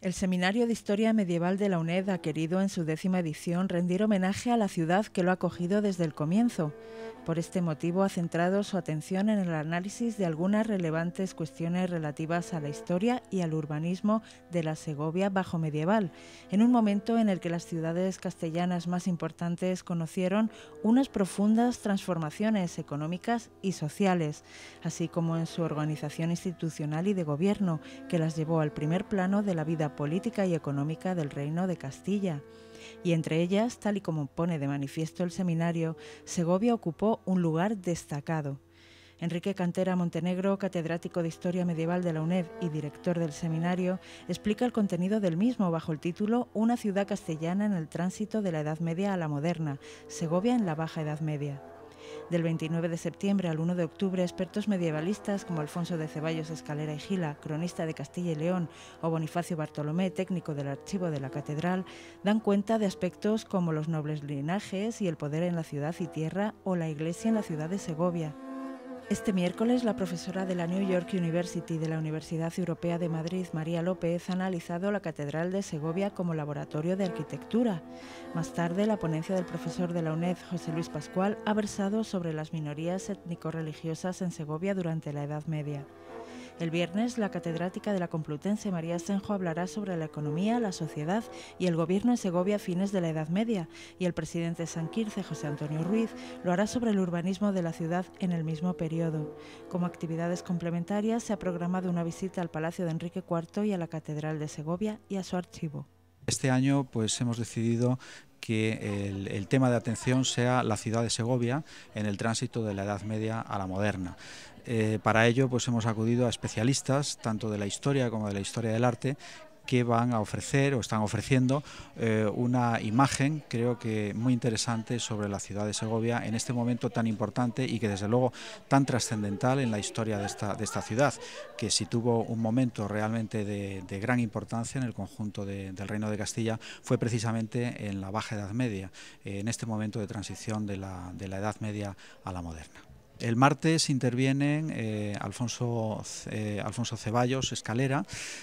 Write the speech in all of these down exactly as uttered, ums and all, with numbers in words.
El Seminario de Historia Medieval de la UNED ha querido en su décima edición rendir homenaje a la ciudad que lo ha acogido desde el comienzo. Por este motivo ha centrado su atención en el análisis de algunas relevantes cuestiones relativas a la historia y al urbanismo de la Segovia bajomedieval, en un momento en el que las ciudades castellanas más importantes conocieron unas profundas transformaciones económicas y sociales, así como en su organización institucional y de gobierno, que las llevó al primer plano de la vida política y económica del Reino de Castilla. Y entre ellas, tal y como pone de manifiesto el seminario, Segovia ocupó un lugar destacado. Enrique Cantera Montenegro, catedrático de Historia Medieval de la UNED y director del seminario, explica el contenido del mismo bajo el título Una ciudad castellana en el tránsito de la Edad Media a la moderna, Segovia en la Baja Edad Media. Del veintinueve de septiembre al uno de octubre, expertos medievalistas como Alfonso de Ceballos Escalera y Gila, cronista de Castilla y León, o Bonifacio Bartolomé, técnico del archivo de la catedral, dan cuenta de aspectos como los nobles linajes y el poder en la ciudad y tierra o la iglesia en la ciudad de Segovia. Este miércoles, la profesora de la New York University de la Universidad Europea de Madrid, María López, ha analizado la Catedral de Segovia como laboratorio de arquitectura. Más tarde, la ponencia del profesor de la UNED, José Luis Pascual, ha versado sobre las minorías étnico-religiosas en Segovia durante la Edad Media. El viernes, la catedrática de la Complutense, María Asenjo, hablará sobre la economía, la sociedad y el gobierno en Segovia a fines de la Edad Media, y el presidente de San Quirce, José Antonio Ruiz, lo hará sobre el urbanismo de la ciudad en el mismo periodo. Como actividades complementarias, se ha programado una visita al Palacio de Enrique cuarto y a la Catedral de Segovia y a su archivo. Este año pues hemos decidido que el, el tema de atención sea la ciudad de Segovia en el tránsito de la Edad Media a la moderna. Eh, para ello pues hemos acudido a especialistas tanto de la historia como de la historia del arte, que van a ofrecer o están ofreciendo eh, una imagen, creo que muy interesante, sobre la ciudad de Segovia en este momento tan importante y que desde luego tan trascendental en la historia de esta, de esta ciudad, que si tuvo un momento realmente de, de gran importancia en el conjunto de, del Reino de Castilla fue precisamente en la Baja Edad Media, eh, en este momento de transición de la, de la Edad Media a la moderna. El martes intervienen eh, Alfonso, eh, Alfonso Ceballos Escalera,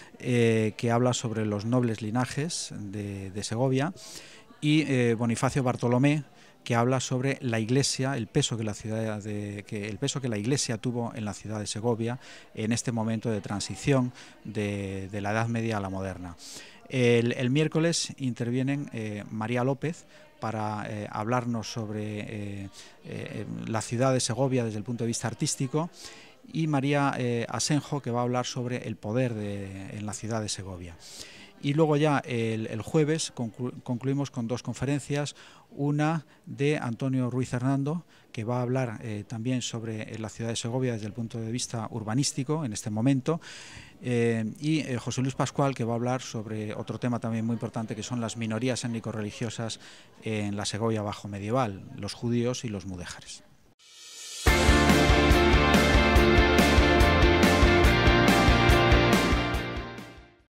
eh, que habla sobre los nobles linajes de, de Segovia, y eh, Bonifacio Bartolomé, que habla sobre la Iglesia, el peso que la ciudad de, que el peso que la Iglesia tuvo en la ciudad de Segovia en este momento de transición de, de la Edad Media a la moderna. El, el miércoles intervienen eh, María López para eh, hablarnos sobre eh, eh, la ciudad de Segovia desde el punto de vista artístico, y María eh, Asenjo, que va a hablar sobre el poder de, en la ciudad de Segovia. Y luego ya el, el jueves conclu concluimos con dos conferencias, una de Antonio Ruiz Hernando, que va a hablar eh, también sobre eh, la ciudad de Segovia desde el punto de vista urbanístico en este momento, eh, y eh, José Luis Pascual, que va a hablar sobre otro tema también muy importante, que son las minorías étnico-religiosas en la Segovia bajomedieval, los judíos y los mudéjares.